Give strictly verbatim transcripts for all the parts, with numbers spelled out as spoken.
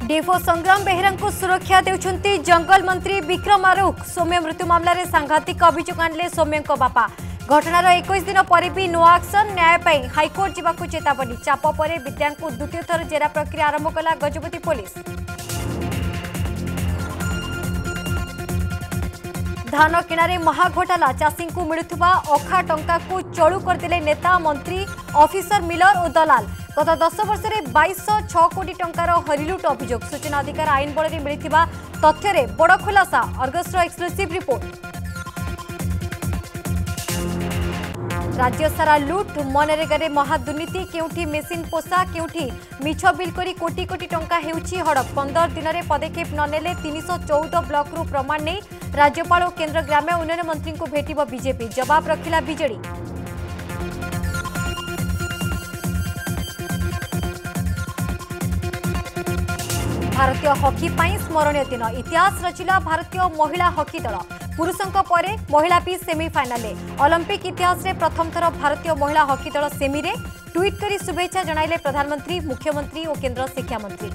DFO संग्राम बेहेरा को सुरक्षा देउछंती जंगल मंत्री विक्रम आरुख। सौम्य मृत्यु मामलें सांघातिक अभियोग आणले सौम्य बापा। घटनार इक्कीस दिन पर भी नो एक्शन। न्याय पाई हाईकोर्ट जावाकू चेतावनी। चाप पर विद्या द्वितीय थर जेरा प्रक्रिया आरंभ कला गजपति पुलिस। धान किणारे महाघोटाला। चाषी को मिलुवा अखा टंका को चलू करदे नेता मंत्री ऑफिसर मिलर और दलाल। गत दस वर्ष में बाईस छह कोटी टंकार हरिलुट अभियोग। सूचना अधिकार आईन बल में मिलता तथ्य बड़ खुलासा। अर्गसर एक्सक्लूसिव रिपोर्ट। राज्य सारा लुट। मनरेगा महादुर्नीति। केउठी मेसिन पोषा केउठी मिछ बिल करी कोटी कोटी टंका हेउछि हड़प। पंदर दिन में पदक्षेप ननेले तीन सौ चौदह ब्लॉक रु प्रमाण नहीं राज्यपाल और केंद्र ग्राम्य उन्नयन मंत्री को भेटिब बीजेपी। जवाब रखिला बीजेडी। भारतीय हॉकी पाई स्मरणीय दिन। इतिहास रचिला भारतीय महिला हॉकी दल। पुरुषों पर महिला भी सेमिफाइनाल। ओलंपिक इतिहास रे प्रथम थर भारतीय महिला हॉकी दल सेमी रे। ट्वीट करी शुभेच्छा जणाइले प्रधानमंत्री, मुख्यमंत्री और केंद्र शिक्षा मंत्री।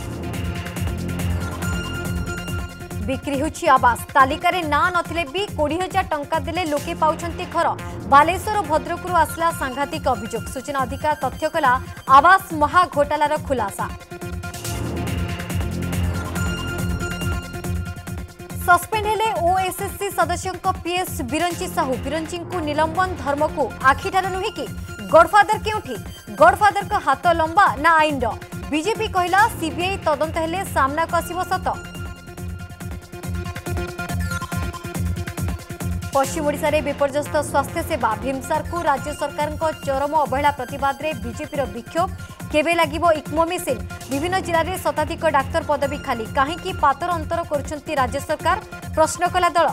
बिक्री होछि आवास। तालिकार ना नथिले भी कोड़ी हजार टंका देले लोके पाउछंती घर। बालेश्वर और भद्रकरू आसला सांघातिक अभियोग। सूचना अधिकार तथ्य कला आवास महाघोटालार खुलासा। सस्पेंड हेले ओएसएससी सदस्यों पीएस बिरंची साहू। बिरंची को निलंबन धर्म को आखिठार नुहे कि गडफादर केउठी। गडफादर का हाथ लंबा ना आईन रो। बीजेपी कहला सीबीआई तदंत हेले सामना को आसिबो सत। पश्चिम ओडिशा रे विपर्यस्त स्वास्थ्य सेवा। भीमसार को राज्य सरकार को चरम अवहेला प्रतिवाद रे बीजेपी रो विक्षोभ। केबे लागिबो इक्मो मेसिन। विभिन्न जिले में शताधिक डाक्तर पदवी खाली। कहीं पातर अंतर करुछंती राज्य सरकार, प्रश्न कला दल।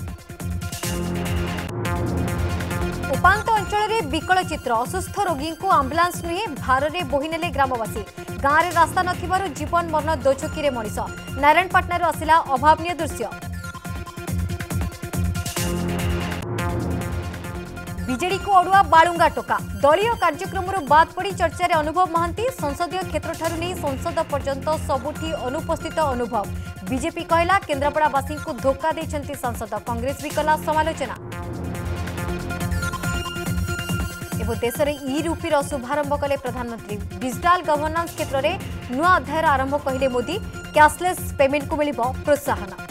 उपांत अंचल में विकल चित्र। असुस्थ रोगी को आंबुलांस नुहे भार में बोहीने ग्रामवासी। गाँव में रास्ता नथिबारु जीवन मरण दोछकी रे मनीष। नारायणपाटना आसिला अभावनीय दृश्य। बीजेडी को अड़ुआ बालुंगा टोका। दलीय कार्यक्रम बाद पड़ी चर्चा रे अनुभव महांती। संसदीय क्षेत्र ठारू नहीं संसद पर्यंत सबुठी अनुपस्थित अनुभव। बीजेपी कहला केन्द्रापड़ावासी को धोखा देछंती सांसद। कांग्रेस भी कला समालोचना। एवं देश में ई रूपीर शुभारंभ कले प्रधानमंत्री। डिजिटल गवर्नेंस क्षेत्र में नुआ अध्यायर आरंभ कहले मोदी। कैशलेस पेमेंट को मिलिबो प्रोत्साहन।